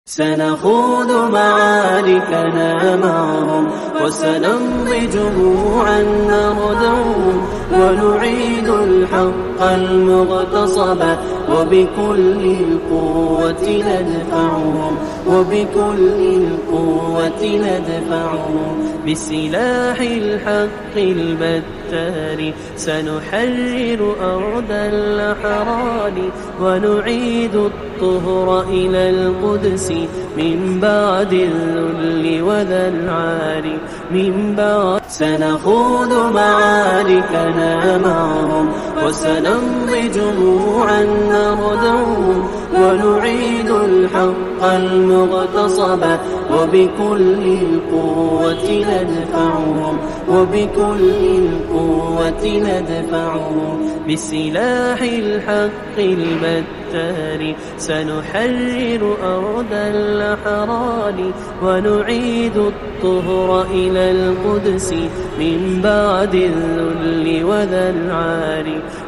سنخوض معاركنا معهم وسنمضي جموعا نردعهم ونعيد الحق المغتصب وبكل القوة ندفعهم بسلاح الحق البتار سنحرر أرض الأحرار ونعيد الطهر إلى القدس من بعد الذل وذا العار سنخوض معاركنا معهم وسنمضي جموعا نردعهم ونعيد الحق المغتصب وبكل القوة ندفعهم بسلاح الحق البتار سنحرر أرض الأحرار ونعيد الطهر إلى القدس من بعد الذل وذا العار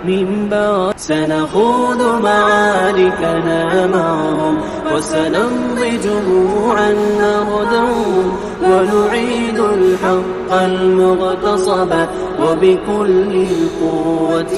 سنخوض معاركنا معهم وسنمضي جموعا نردعهم ونعيد الحق المغتصب وبكل القوة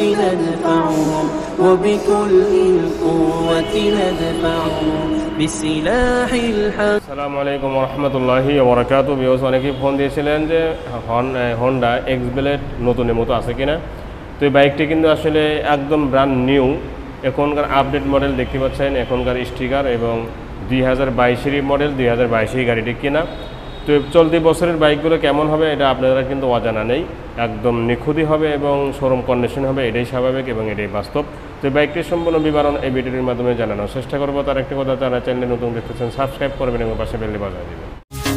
ندفعهم بسلاح الحق. আসসালামু আলাইকুম ওয়া রাহমাতুল্লাহি ওয়া বারাকাতুহু। ভিউয়ার্স, অনেকেই ফোন দিয়েছিলেন যে হন্ডা এক্সব্লেড নতুনের মতো আছে কিনা। তো এই বাইকটি কিন্তু আসলে একদম ব্র্যান্ড নিউ, এখনকার আপডেট মডেল দেখতে পাচ্ছেন, এখনকার স্টিকার এবং 2022 মডেল, 2022 গাড়িটি কিনা। তো চলতি বছরের বাইকগুলো কেমন হবে এটা আপনারা কিন্তু অজানা নেই, একদম নিখুঁতই হবে এবং শোরুম কন্ডিশন হবে, এটাই স্বাভাবিক এবং এটাই বাস্তব। তো বাইকটির সম্পূর্ণ বিবরণ এই ভিডিওর মাধ্যমে জানানোর চেষ্টা করবো। তার একটি কথা, যারা চ্যানেলে নতুন দেখতেছেন সাবস্ক্রাইব করবেন এবং পাশে বেলটি বাজিয়ে দেবেন।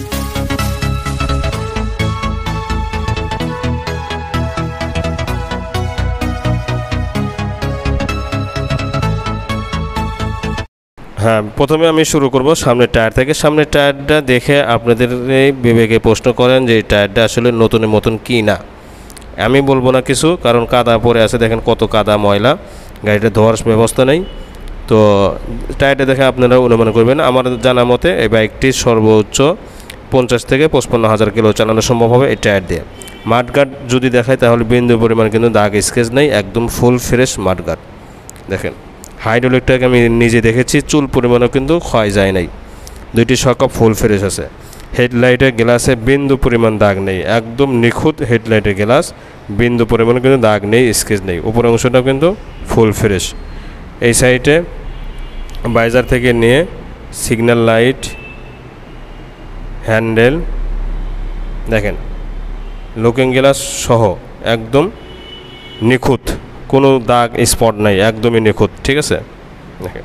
হ্যাঁ, প্রথমে আমি শুরু করব সামনের টায়ার থেকে। সামনের টায়ারটা দেখে আপনাদের এই বিবেকে প্রশ্ন করেন যে এই টায়ারটা আসলে নতুনের মতন কি না। আমি বলবো না কিছু, কারণ কাদা পড়ে আছে, দেখেন কত কাদা ময়লা, গাড়িটা ধোয়ার ব্যবস্থা নেই। তো টায়ারটা দেখে আপনারা অনুমান করবেন। আমার জানা মতে এই বাইকটির সর্বোচ্চ 50 থেকে 55,000 কিলো চালানো সম্ভব হবে এই টায়ার দিয়ে। মাডগার্ড যদি দেখায় তাহলে বিন্দু পরিমাণ কিন্তু দাগ স্কেচ নেই, একদম ফুল ফ্রেশ মাডগার্ড। দেখেন হাইড্রোলিকটাকে আমি নিজে দেখেছি, চুল পরিমাণও কিন্তু ক্ষয় যায় নাই, দুইটি সকাপ ফুল ফ্রেশ আছে। হেডলাইটের গ্লাসে বিন্দু পরিমাণ দাগ নেই, একদম নিখুঁত হেডলাইটের গ্লাস, বিন্দু পরিমাণ কিন্তু দাগ নেই, স্কেচ নেই। উপরের অংশটাও কিন্তু ফুল ফ্রেশ। এই সাইডে বাইজার থেকে নিয়ে সিগন্যাল লাইট, হ্যান্ডেল দেখেন, লুকিং গ্লাস সহ একদম নিখুঁত, কোনো দাগ স্পট নাই, একদমই নিখুঁত। ঠিক আছে, দেখেন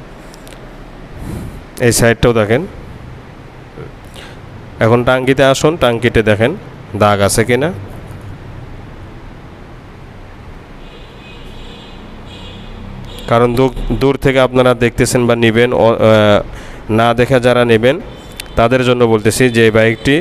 এই সাইডটাও দেখেন। এখন টাঙ্কিতে আসুন, টাঙ্কিতে দেখেন দাগ আছে কিনা। কারণ দূর থেকে আপনারা দেখতেছেন বা নেবেন, না দেখে যারা নেবেন তাদের জন্য বলতেছি যে এই বাইকটি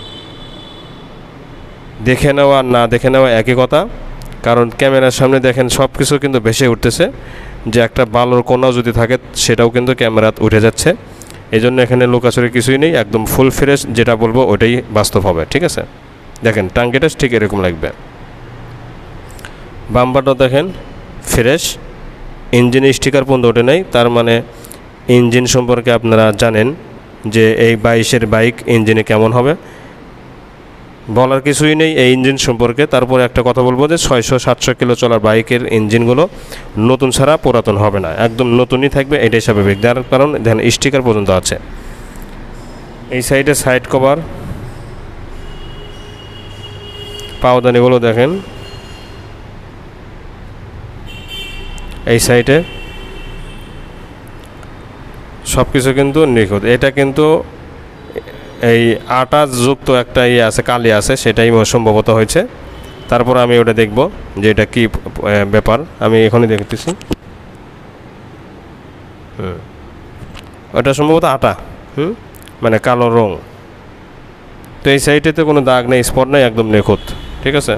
দেখে নেওয়া আর না দেখে নেওয়া একই কথা। কারণ ক্যামেরার সামনে দেখেন সব কিছু কিন্তু ভেসে উঠতেছে, যে একটা বালুর কোনাও যদি থাকে সেটাও কিন্তু ক্যামেরাত উঠে যাচ্ছে। এই জন্য এখানে লুকাচুরি কিছুই নেই, একদম ফুল ফ্রেশ, যেটা বলবো ওটাই বাস্তব হবে। ঠিক আছে, দেখেন টাঙ্কিটা ঠিক এরকম লাগবে। বাম্পারটা দেখেন ফ্রেশ, ইঞ্জিন স্টিকার পর্যন্ত ওঠে নেই, তার মানে ইঞ্জিন সম্পর্কে আপনারা জানেন যে এই 22-এর বাইক ইঞ্জিনে কেমন হবে, বলার কিছুই নেই এই ইঞ্জিন সম্পর্কে। তারপরে একটা কথা বলবো যে 600-700 কিলো চলার বাইকের ইঞ্জিনগুলো নতুন ছাড়া পুরাতন হবে না, একদম নতুনই থাকবে, এটাই স্বাভাবিক। যার কারণ দেখেন স্টিকার পর্যন্ত আছে। এই সাইডে সাইড কভার, পাওদানিগুলো দেখেন, এই সাইডে সব কিছু কিন্তু নিখুঁত। এটা কিন্তু এই আটা যুক্ত একটা আছে, কালি আছে, সেটাই সম্ভবত হয়েছে। তারপর আমি ওটা দেখব যে এটা কি ব্যাপার, আমি এখনই দেখতেছি। ওটা সম্ভবত আটা, মানে কালো রং। তো এই সাইডেতে কোনো দাগ নেই, স্পট নেই, একদম নিখুঁত। ঠিক আছে,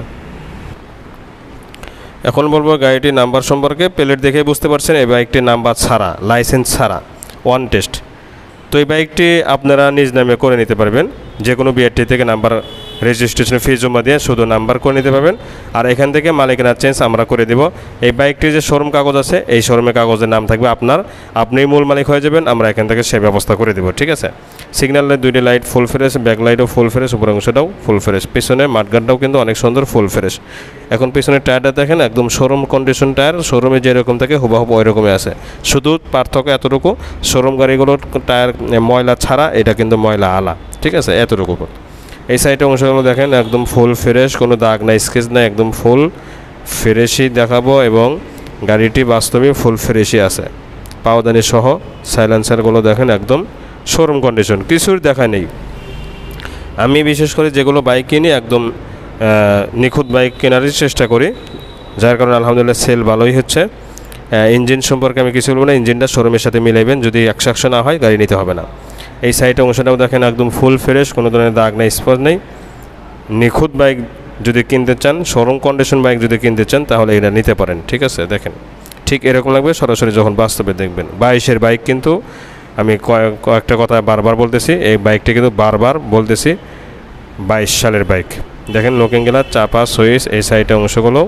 এখন বলবো গাড়িটির নাম্বার সম্পর্কে। প্লেট দেখে বুঝতে পারছেন এই বাইকটির নাম্বার ছাড়া, লাইসেন্স ছাড়া, ওয়ান টেস্ট। তো এই বাইকটি আপনারা নিজ নামে করে নিতে পারবেন, যে কোনো বিআরটি থেকে নাম্বার রেজিস্ট্রেশন ফি জমা দিয়ে শুধু নাম্বার করে নিতে পারবেন। আর এখান থেকে মালিকানা চেঞ্জ আমরা করে দেব। এই বাইকটির যে শোরুম কাগজ আছে, এই শোরুমের কাগজের নাম থাকবে আপনার, আপনিই মূল মালিক হয়ে যাবেন, আমরা এখান থেকে সে ব্যবস্থা করে দেবো। ঠিক আছে, সিগন্যালের দুইটি লাইট ফুল ফ্রেশ, ব্যাক লাইটও ফুল ফ্রেশ, উপরের অংশটাও ফুল ফ্রেশ, পিছনে মাঠগার্ডটাও কিন্তু অনেক সুন্দর ফুল ফ্রেশ। এখন পিছনের টায়ারটা দেখেন একদম শোরুম কন্ডিশন টায়ার, শোরুমে যেরকম থাকে হুবাহুব ওই রকমই আছে, শুধু পার্থক্য এতটুকু, শোরুম গাড়িগুলোর টায়ার ময়লা ছাড়া, এটা কিন্তু ময়লা আলা। ঠিক আছে, এতটুকু। এই সাইডের অংশগুলো দেখেন একদম ফুল ফ্রেশ, কোনো দাগ নাই, স্কেচ নাই, একদম ফুল ফ্রেশই দেখাবো এবং গাড়িটি বাস্তবে ফুল ফ্রেশই আছে। পাওদানি সহ সাইলেন্সারগুলো দেখেন একদম শোরুম কন্ডিশন, কিছুর দেখা নেই। আমি বিশেষ করে যেগুলো বাইক কিনি একদম নিখুঁত বাইক কেনারই চেষ্টা করি, যার কারণে আলহামদুলিল্লাহ সেল ভালোই হচ্ছে। ইঞ্জিন সম্পর্কে আমি কিছু বলবো না, ইঞ্জিনটা শোরুমের সাথে মিলাইবেন, যদি 100 না হয় গাড়ি নিতে হবে না। এই সাইডের অংশটাও দেখেন একদম ফুল ফ্রেশ, কোনো ধরনের দাগ নেই, স্পট নেই। নিখুঁত বাইক যদি কিনতে চান, শোরুম কন্ডিশন বাইক যদি কিনতে চান, তাহলে এটা নিতে পারেন। ঠিক আছে, দেখেন ঠিক এরকম লাগবে সরাসরি যখন বাস্তবে দেখবেন। 22-এর বাইক, কিন্তু আমি কয়েকটা কথা বারবার বলতেছি, এই বাইকটি কিন্তু বারবার বলতেছি 22 সালের বাইক। দেখেন লুকিং গ্লাস, চাপা, সুইচ, এই সাইডের অংশগুলো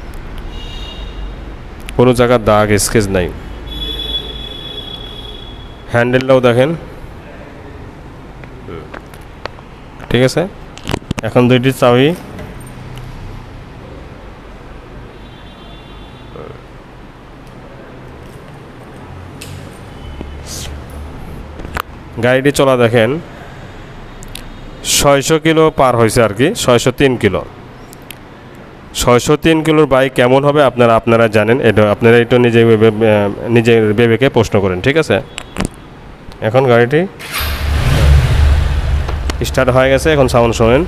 কোনো জায়গার দাগ স্কেচ নাই। হ্যান্ডেলটাও দেখেন, ঠিক আছে। এখন দুইটি চাবি, গাড়িটি চলা দেখেন 600 কিলো পার হয়েছে আর কি, 603 কিলো। 603 কিলোর বাইক কেমন হবে আপনারা জানেন, এটা আপনারা একটু নিজের বিবেকে প্রশ্ন করেন। ঠিক আছে, এখন গাড়িটি স্টার্ট হয়ে গেছে, এখন সাউন্ড শোনেন।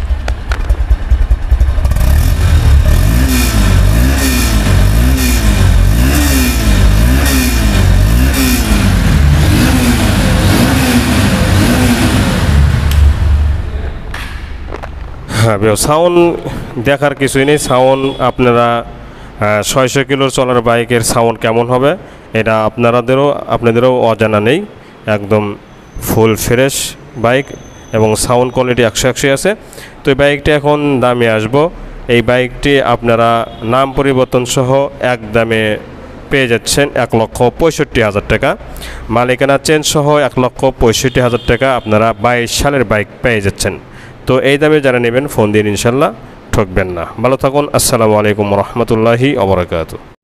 হ্যাঁ, সাউন্ড দেখার কিছুই নেই, সাউন্ড আপনারা 600 কিলোর চলার বাইকের সাউন্ড কেমন হবে এটা আপনাদেরও অজানা নেই। একদম ফুল ফ্রেশ বাইক এবং সাউন্ড কোয়ালিটি 100 আছে। তো এই বাইকটি এখন দামে আসবো। এই বাইকটি আপনারা নাম পরিবর্তন সহ এক দামে পেয়ে যাচ্ছেন 1,65,000 টাকা। মালিকানা চেঞ্জ সহ 1,65,000 টাকা আপনারা 22 সালের বাইক পেয়ে যাচ্ছেন। তো এই দামে যারা নেবেন ফোন দিন, ইনশাল্লাহ ঠকবেন না। ভালো থাকুন। আসসালামু আলাইকুম রহমতুল্লাহি ওয়া বারাকাতুহু।